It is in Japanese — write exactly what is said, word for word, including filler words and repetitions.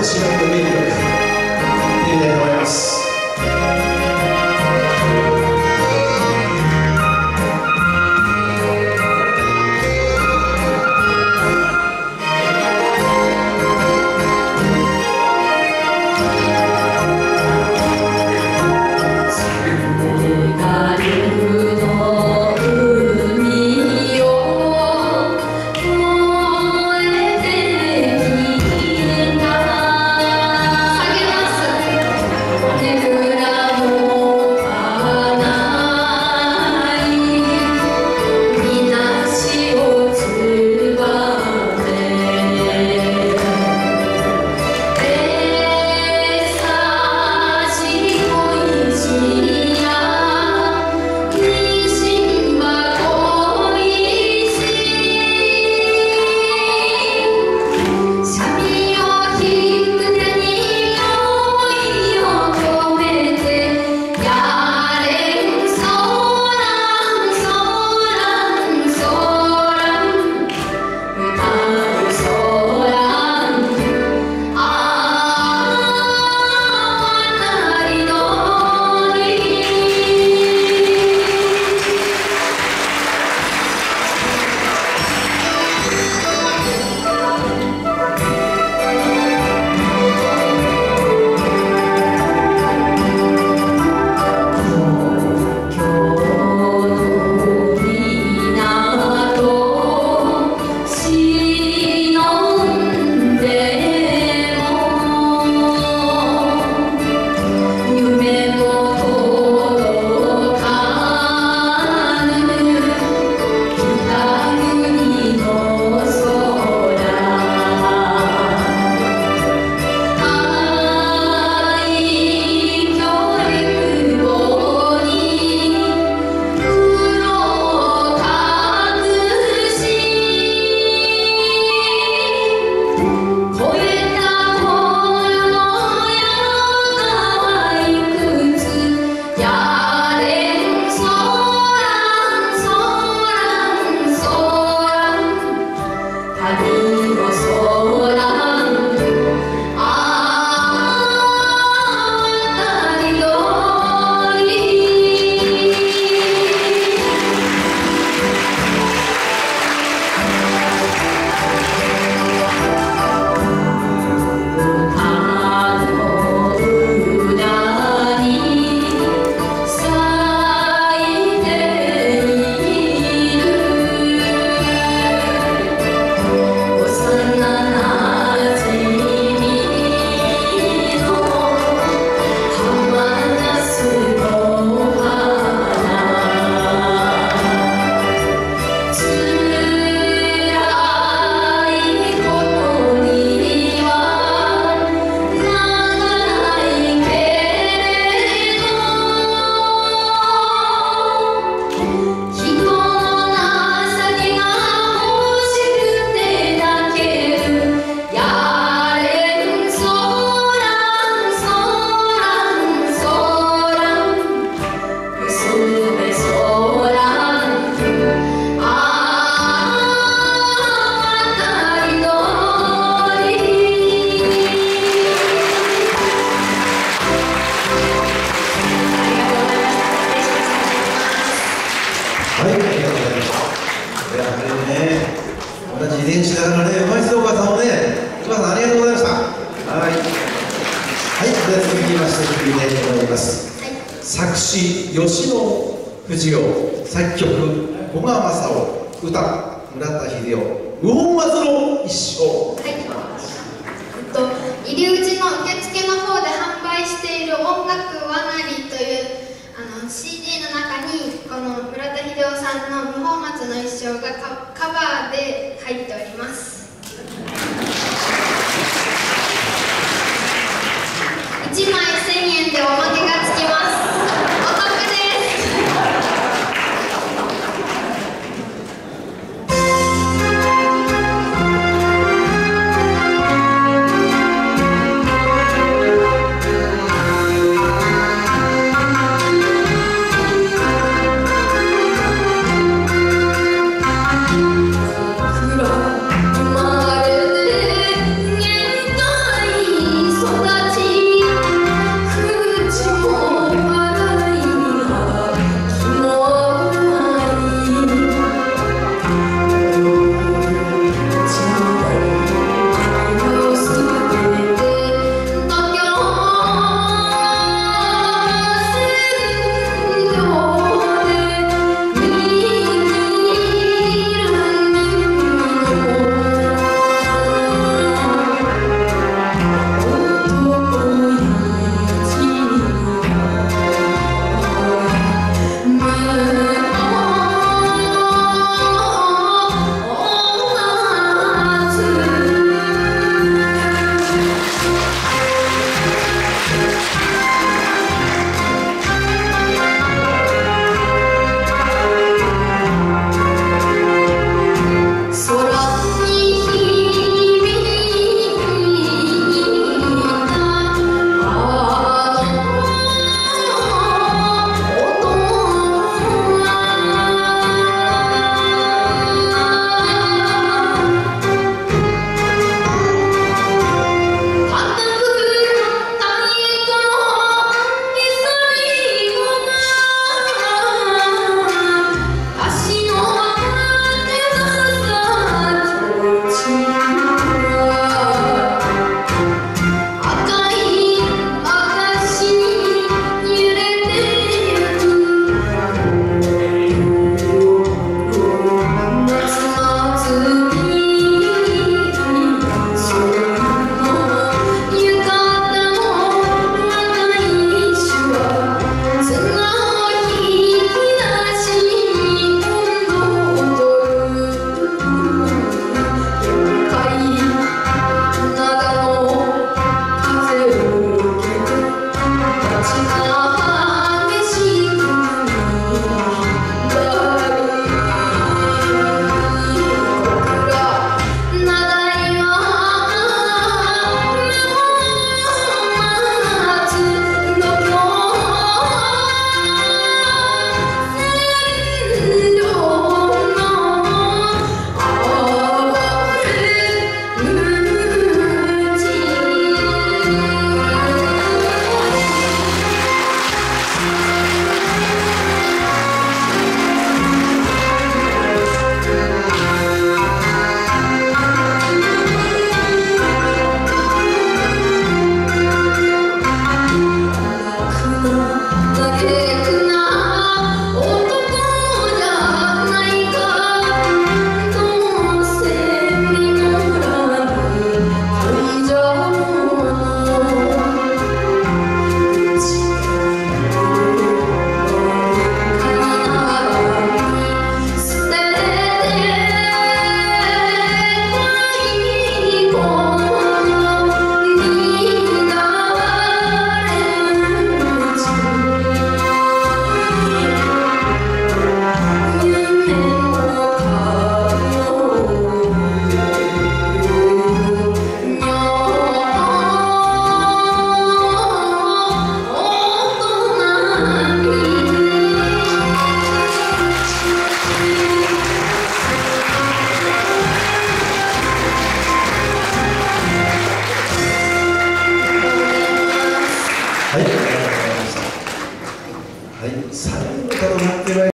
違った名曲いってみたいと思います。練習だからね、うまいですよ、お母さんもね。お母さん、ありがとうございました。はい。はい、では続きまして、聞きたいと思います。はい、作詞、吉野富士夫、作曲、古賀正夫、歌、村田秀夫、五本松の一生。はい。 えっと、入り口の受付の方で販売している音楽わなりというあの シーディー の中にこの村田秀夫さんの「無法松の一生」が カ, カバーで入っております。いちまいせんえんでおまけがつきます。お得です。 「 はい、ありがとうございました。はい、最後の歌となってまいりました。